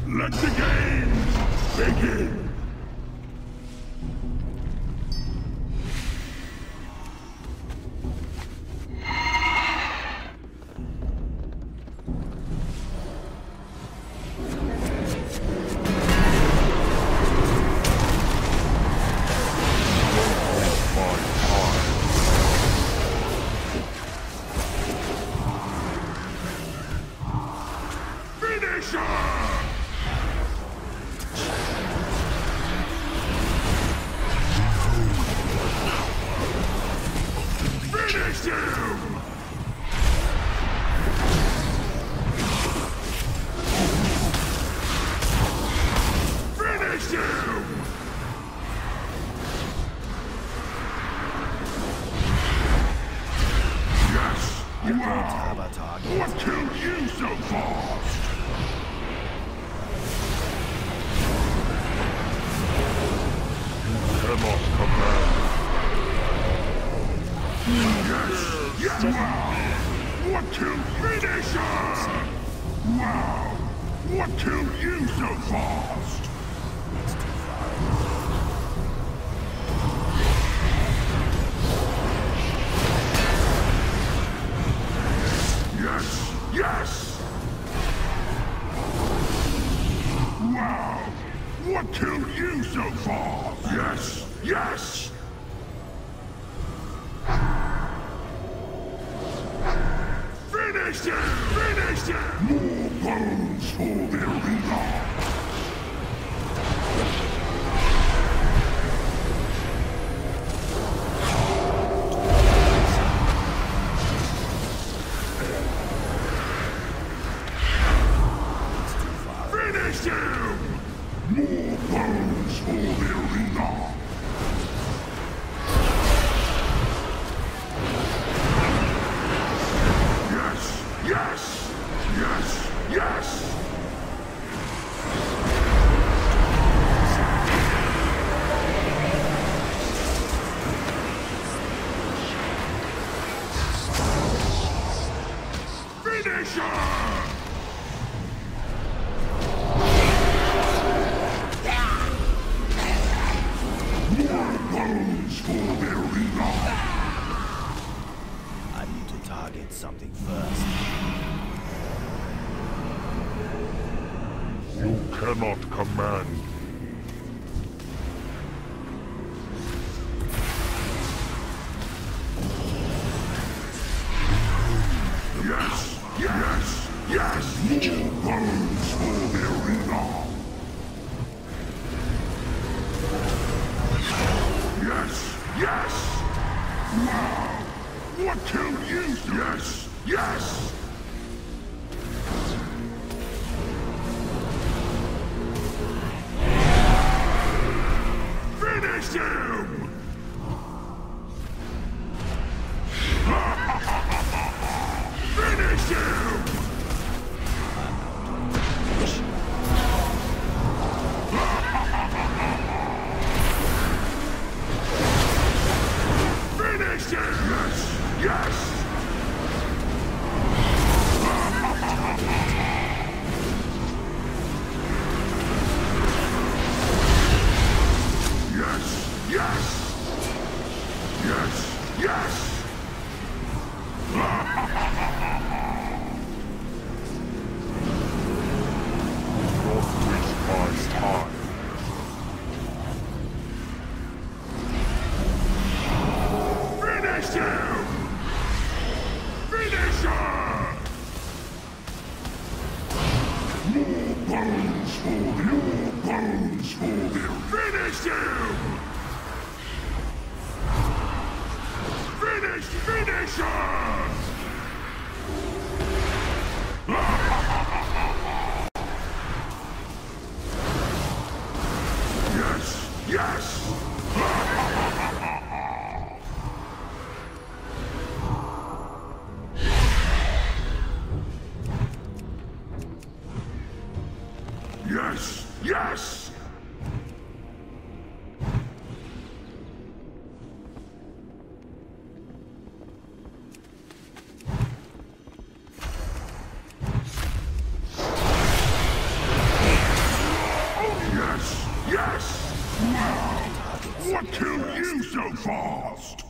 Let the games begin! What killed you so fast? Come on, command. Yes! Wow! What killed Finisher? Wow! What killed you so fast? Yes! Wow! What killed you so fast? Yes! Finish him! More bones for the arena! More bones for the arena! Yes! Finisher! I need to target something first. You cannot command. Yes! More bones for the arena! Yes! Wow! What killed you? Yes! Finish him! Finish him! Yes! Yes! What killed you so fast?